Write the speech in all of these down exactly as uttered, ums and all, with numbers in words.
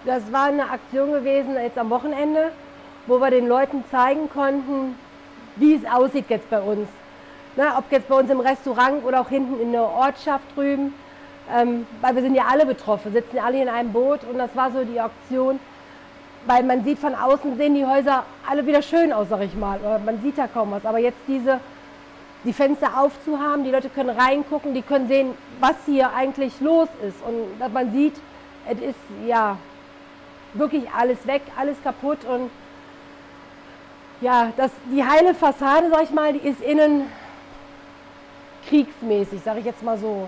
Das war eine Aktion gewesen jetzt am Wochenende, wo wir den Leuten zeigen konnten, wie es aussieht jetzt bei uns. Na, ob jetzt bei uns im Restaurant oder auch hinten in der Ortschaft drüben. Ähm, weil wir sind ja alle betroffen, sitzen ja alle in einem Boot und das war so die Aktion. Weil man sieht von außen, sehen die Häuser alle wieder schön aus, sag ich mal. Oder man sieht da kaum was. Aber jetzt diese, die Fenster aufzuhaben, die Leute können reingucken, die können sehen, was hier eigentlich los ist. Und man sieht, es ist ja wirklich alles weg, alles kaputt. Und ja, das, die heile Fassade, sag ich mal, die ist innen kriegsmäßig, sag ich jetzt mal so.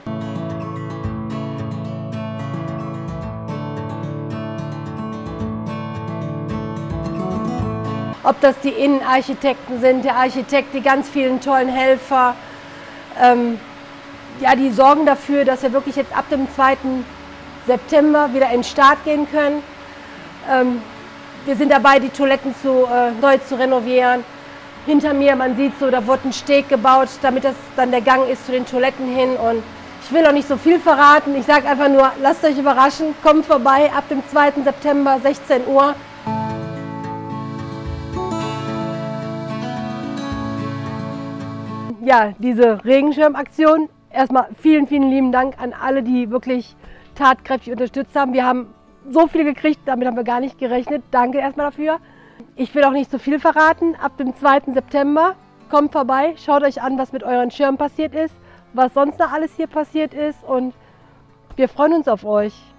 Ob das die Innenarchitekten sind, der Architekt, die ganz vielen tollen Helfer, ähm, ja, die sorgen dafür, dass wir wirklich jetzt ab dem zweiten September wieder in den Start gehen können. Ähm, wir sind dabei, die Toiletten zu, äh, neu zu renovieren. Hinter mir, man sieht so, da wurde ein Steg gebaut, damit das dann der Gang ist zu den Toiletten hin. Und ich will auch nicht so viel verraten. Ich sage einfach nur, lasst euch überraschen, kommt vorbei ab dem zweiten September, sechzehn Uhr. Ja, diese Regenschirmaktion, erstmal vielen, vielen lieben Dank an alle, die wirklich tatkräftig unterstützt haben. Wir haben so viel gekriegt, damit haben wir gar nicht gerechnet. Danke erstmal dafür. Ich will auch nicht so viel verraten. Ab dem zweiten September kommt vorbei, schaut euch an, was mit euren Schirmen passiert ist, was sonst noch alles hier passiert ist und wir freuen uns auf euch.